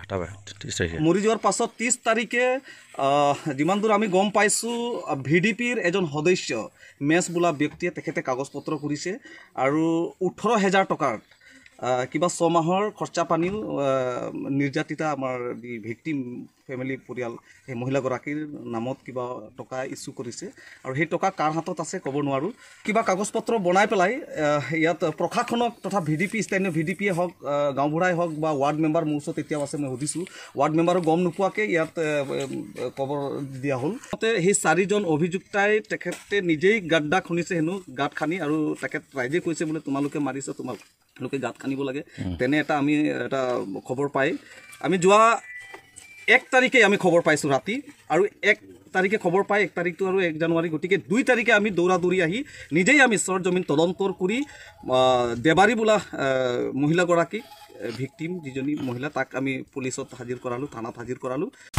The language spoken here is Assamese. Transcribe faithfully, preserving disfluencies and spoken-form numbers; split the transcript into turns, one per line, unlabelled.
মৰি যোৱাৰ পাছত ত্ৰিছ তাৰিখে যিমান দূৰ আমি গম পাইছোঁ ভি ডি পিৰ এজন সদস্য মেছ বোলা ব্যক্তিয়ে তেখেতে কাগজ পত্ৰ কৰিছে আৰু ওঠৰ হেজাৰ টকাৰ কিবা ছমাহৰ খৰচা পানীও নিৰ্যাতিতা আমাৰ ভিক্টিম ফেমিলি পৰিয়াল সেই মহিলাগৰাকীৰ নামত কিবা টকা ইছ্যু কৰিছে আৰু সেই টকা কাৰ হাতত আছে ক'ব নোৱাৰোঁ কিবা কাগজ পত্ৰ বনাই পেলাই ইয়াত প্ৰশাসনক তথা ভি ডি পি স্থানীয় ভি ডি পিয়ে হওক গাঁওবুঢ়াই হওক বা ৱাৰ্ড মেম্বাৰ মোৰ ওচৰত এতিয়াও আছে মই সুধিছোঁ ৱাৰ্ড মেম্বাৰো গম নোপোৱাকৈ ইয়াত খবৰ দিয়া হ'ল সেই চাৰিজন অভিযুক্তাই তেখেতে নিজেই গাড্ডা খুন্দিছে হেনো গাঁত খান্দি আৰু তেখেত ৰাইজে কৈছে বোলে তোমালোকে মাৰিছে তোমালোকে গাঁত খান্দিব লাগে তেনে এটা আমি এটা খবৰ পাই আমি যোৱা এক তাৰিখে আমি খবৰ পাইছোঁ ৰাতি আৰু এক তাৰিখে খবৰ পাই এক তাৰিখটো আৰু এক জানুৱাৰী গতিকে দুই তাৰিখে আমি দৌৰা দৌৰি আহি নিজেই আমি চৰজমিন তদন্তৰ কৰি দেৱাৰী বোলা মহিলাগৰাকীক ভিক্টিম যিজনী মহিলা তাক আমি পুলিচত হাজিৰ কৰালোঁ থানাত হাজিৰ কৰালোঁ